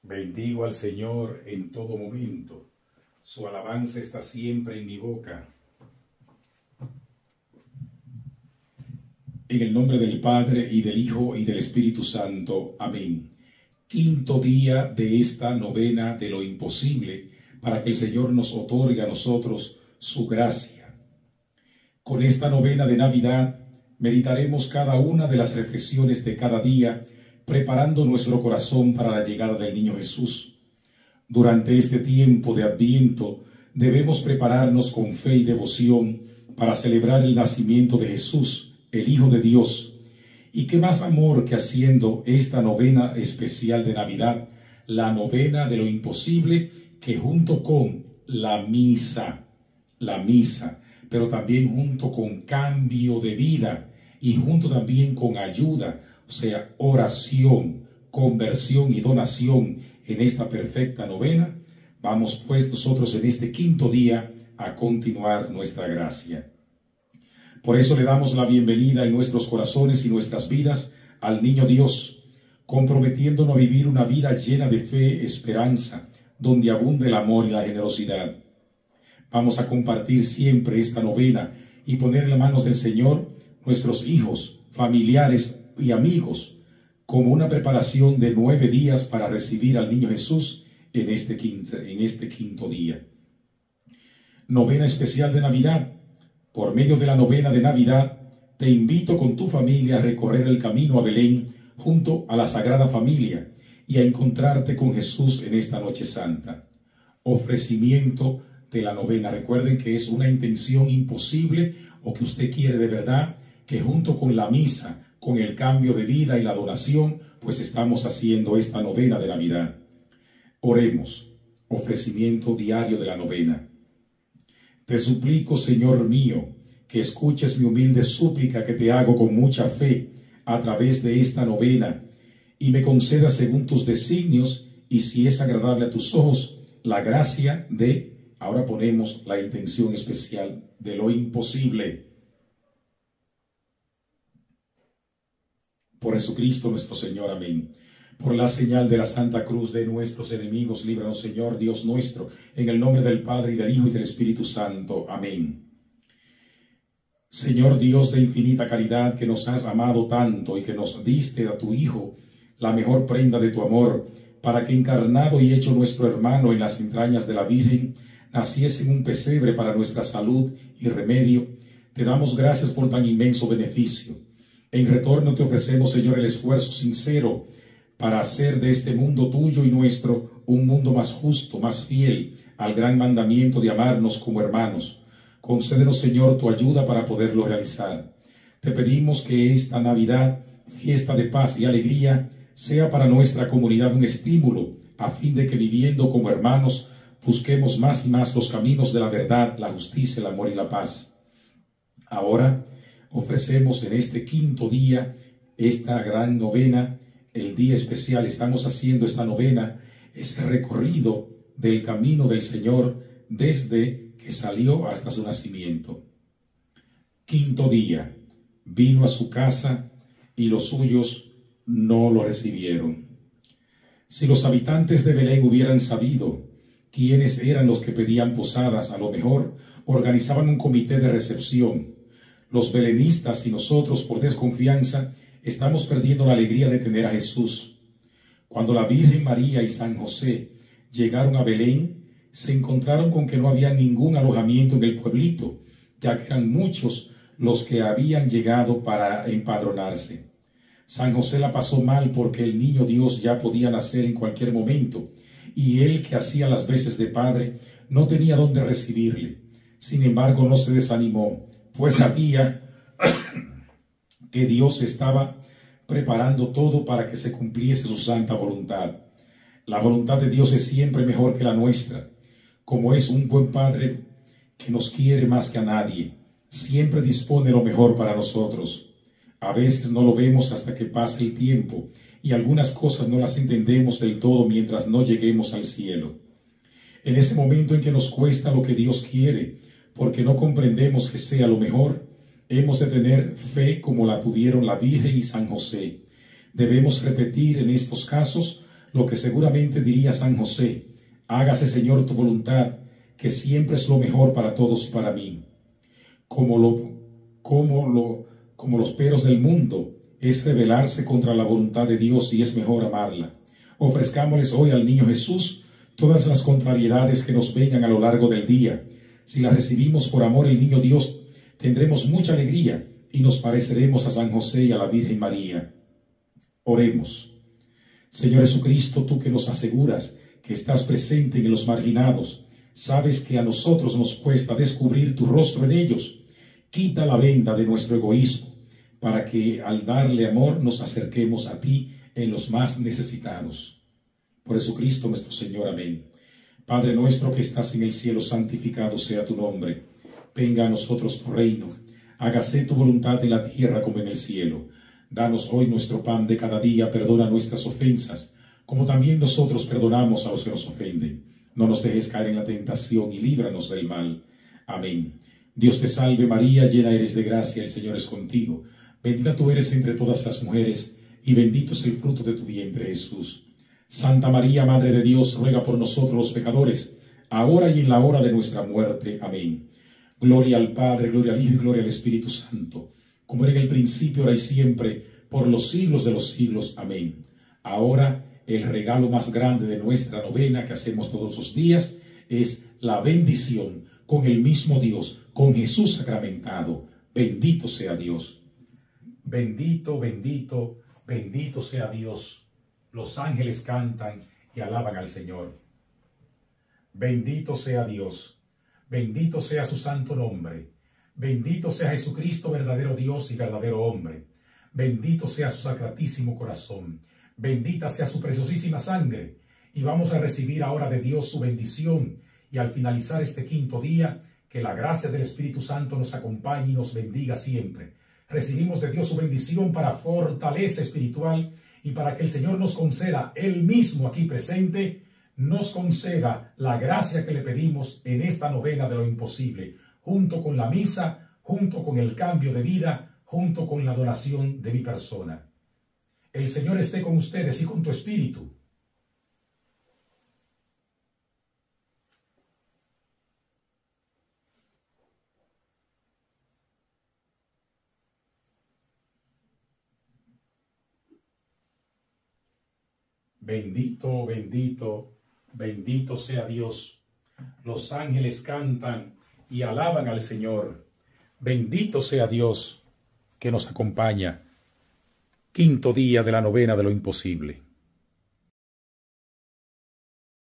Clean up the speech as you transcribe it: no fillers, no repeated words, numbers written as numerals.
Bendigo al Señor en todo momento. Su alabanza está siempre en mi boca. En el nombre del Padre, y del Hijo, y del Espíritu Santo. Amén. Quinto día de esta novena de lo imposible, para que el Señor nos otorgue a nosotros su gracia. Con esta novena de Navidad, meditaremos cada una de las reflexiones de cada día, preparando nuestro corazón para la llegada del Niño Jesús. Durante este tiempo de Adviento, debemos prepararnos con fe y devoción para celebrar el nacimiento de Jesús, el Hijo de Dios. Y qué más amor que haciendo esta novena especial de Navidad, la novena de lo imposible, que junto con la misa, pero también junto con cambio de vida y junto también con ayuda, o sea, oración, conversión y donación en esta perfecta novena, vamos pues nosotros en este quinto día a continuar nuestra gracia. Por eso le damos la bienvenida en nuestros corazones y nuestras vidas al Niño Dios, comprometiéndonos a vivir una vida llena de fe, esperanza, donde abunde el amor y la generosidad. Vamos a compartir siempre esta novena y poner en las manos del Señor nuestros hijos, familiares y amigos, como una preparación de 9 días para recibir al Niño Jesús en este quinto día. Novena especial de Navidad. Por medio de la novena de Navidad, te invito con tu familia a recorrer el camino a Belén junto a la Sagrada Familia y a encontrarte con Jesús en esta noche santa. Ofrecimiento de la novena. Recuerden que es una intención imposible o que usted quiere de verdad, que junto con la misa, con el cambio de vida y la donación, pues estamos haciendo esta novena de Navidad. Oremos. Ofrecimiento diario de la novena. Te suplico, Señor mío, que escuches mi humilde súplica que te hago con mucha fe a través de esta novena y me concedas según tus designios y si es agradable a tus ojos, la gracia de, ahora ponemos la intención especial de lo imposible. Por Jesucristo nuestro Señor, amén. Por la señal de la Santa Cruz de nuestros enemigos, líbranos, Señor, Dios nuestro, en el nombre del Padre, y del Hijo, y del Espíritu Santo. Amén. Señor Dios de infinita caridad, que nos has amado tanto y que nos diste a tu Hijo, la mejor prenda de tu amor, para que encarnado y hecho nuestro hermano en las entrañas de la Virgen, naciese en un pesebre para nuestra salud y remedio, te damos gracias por tan inmenso beneficio. En retorno te ofrecemos, Señor, el esfuerzo sincero para hacer de este mundo tuyo y nuestro un mundo más justo, más fiel al gran mandamiento de amarnos como hermanos. Concédenos, Señor, tu ayuda para poderlo realizar. Te pedimos que esta Navidad, fiesta de paz y alegría, sea para nuestra comunidad un estímulo, a fin de que viviendo como hermanos, busquemos más y más los caminos de la verdad, la justicia, el amor y la paz. Ahora ofrecemos en este quinto día esta gran novena, el día especial. Estamos haciendo esta novena, ese recorrido del camino del Señor desde que salió hasta su nacimiento. Quinto día, vino a su casa y los suyos no lo recibieron. Si los habitantes de Belén hubieran sabido quiénes eran los que pedían posadas, a lo mejor organizaban un comité de recepción. Los belenistas y nosotros, por desconfianza, estamos perdiendo la alegría de tener a Jesús. Cuando la Virgen María y San José llegaron a Belén, se encontraron con que no había ningún alojamiento en el pueblito, ya que eran muchos los que habían llegado para empadronarse. San José la pasó mal porque el niño Dios ya podía nacer en cualquier momento, y él, que hacía las veces de padre, no tenía dónde recibirle. Sin embargo, no se desanimó, pues sabía que Dios estaba preparando todo para que se cumpliese su santa voluntad. La voluntad de Dios es siempre mejor que la nuestra. Como es un buen Padre que nos quiere más que a nadie, siempre dispone lo mejor para nosotros. A veces no lo vemos hasta que pase el tiempo y algunas cosas no las entendemos del todo mientras no lleguemos al cielo. En ese momento en que nos cuesta lo que Dios quiere, porque no comprendemos que sea lo mejor, hemos de tener fe como la tuvieron la Virgen y San José. Debemos repetir en estos casos lo que seguramente diría San José: hágase, Señor, tu voluntad, que siempre es lo mejor para todos y para mí. Como los peros del mundo, es rebelarse contra la voluntad de Dios y es mejor amarla. Ofrezcámosles hoy al niño Jesús todas las contrariedades que nos vengan a lo largo del día. Si las recibimos por amor el niño Dios, tendremos mucha alegría y nos pareceremos a San José y a la Virgen María. Oremos. Señor Jesucristo, tú que nos aseguras que estás presente en los marginados, sabes que a nosotros nos cuesta descubrir tu rostro en ellos. Quita la venda de nuestro egoísmo, para que al darle amor nos acerquemos a ti en los más necesitados. Por Jesucristo nuestro Señor. Amén. Padre nuestro que estás en el cielo, santificado sea tu nombre. Venga a nosotros tu reino. Hágase tu voluntad en la tierra como en el cielo. Danos hoy nuestro pan de cada día. Perdona nuestras ofensas, como también nosotros perdonamos a los que nos ofenden. No nos dejes caer en la tentación y líbranos del mal. Amén. Dios te salve María, llena eres de gracia, el Señor es contigo. Bendita tú eres entre todas las mujeres, y bendito es el fruto de tu vientre, Jesús. Santa María, Madre de Dios, ruega por nosotros los pecadores, ahora y en la hora de nuestra muerte. Amén. Gloria al Padre, gloria al Hijo y gloria al Espíritu Santo, como era en el principio, ahora y siempre, por los siglos de los siglos. Amén. Ahora, el regalo más grande de nuestra novena que hacemos todos los días es la bendición con el mismo Dios, con Jesús sacramentado. Bendito sea Dios. Bendito, bendito, bendito sea Dios. Los ángeles cantan y alaban al Señor. Bendito sea Dios. Bendito sea su santo nombre. Bendito sea Jesucristo, verdadero Dios y verdadero hombre. Bendito sea su sacratísimo corazón. Bendita sea su preciosísima sangre. Y vamos a recibir ahora de Dios su bendición. Y al finalizar este quinto día, que la gracia del Espíritu Santo nos acompañe y nos bendiga siempre. Recibimos de Dios su bendición para fortaleza espiritual y para que el Señor nos conceda, Él mismo aquí presente, nos conceda la gracia que le pedimos en esta novena de lo imposible, junto con la misa, junto con el cambio de vida, junto con la adoración de mi persona. El Señor esté con ustedes y con tu espíritu. Bendito, bendito, bendito sea Dios. Los ángeles cantan y alaban al Señor. Bendito sea Dios que nos acompaña. Quinto día de la novena de lo imposible.